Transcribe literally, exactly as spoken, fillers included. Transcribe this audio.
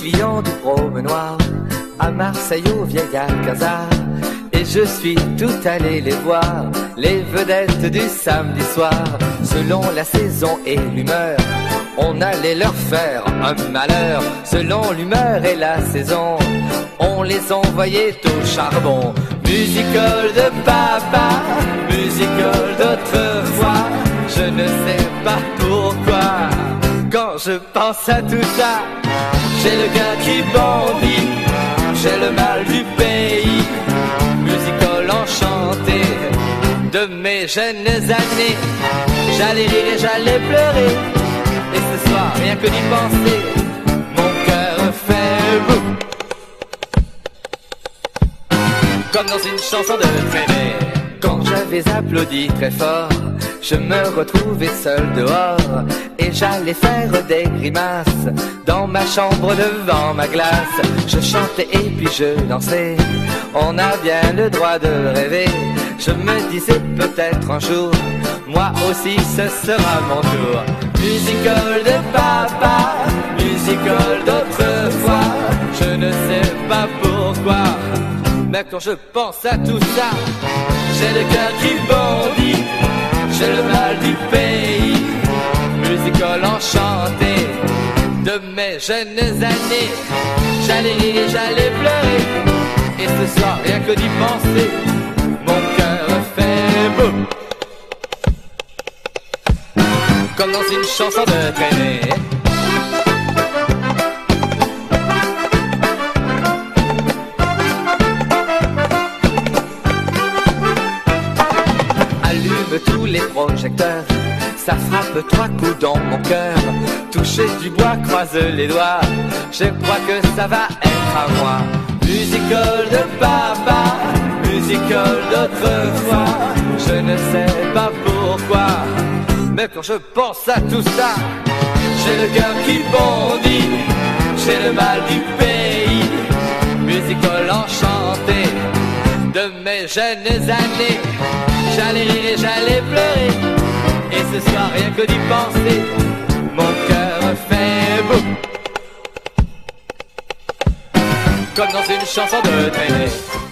clients du promenoir, à Marseille au vieil Alcazar. Et je suis tout allé les voir, les vedettes du samedi soir. Selon la saison et l'humeur, on allait leur faire un malheur. Selon l'humeur et la saison, on les envoyait au charbon. Musical de papa, musical d'autrefois, je ne sais pas pourquoi. Quand je pense à tout ça, j'ai le cœur qui bondit, j'ai le mal du pays. Musical enchanté de mes jeunes années, j'allais rire et j'allais pleurer. Et ce soir, rien que d'y penser, mon cœur fait boum. Comme dans une chanson de Trénet, quand j'avais applaudi très fort, je me retrouvais seul dehors. Et j'allais faire des grimaces dans ma chambre devant ma glace. Je chantais et puis je dansais, on a bien le droit de rêver. Je me disais peut-être un jour, moi aussi ce sera mon tour. Musical de papa, musical d'autrefois, je ne sais pas pourquoi, mais quand je pense à tout ça, j'ai le cœur qui bondit, j'ai le mal du pays. Musical enchanté de mes jeunes années, j'allais rire et j'allais pleurer. Et ce soir, rien que d'y penser, mon cœur fait boum. Comme dans une chanson de Traîner. Allume tous les projecteurs, ça frappe trois coups dans mon cœur. Toucher du bois, croise les doigts, je crois que ça va être à moi. Musical de papa, musical d'autrefois, je ne sais pas pourquoi, mais quand je pense à tout ça, j'ai le cœur qui bondit, j'ai le mal du pays. Musical enchanté de mes jeunes années, j'allais rire et j'allais pleurer. Et ce soir, rien que d'y penser, mon cœur fait boum. Comme dans une chanson de Traîner.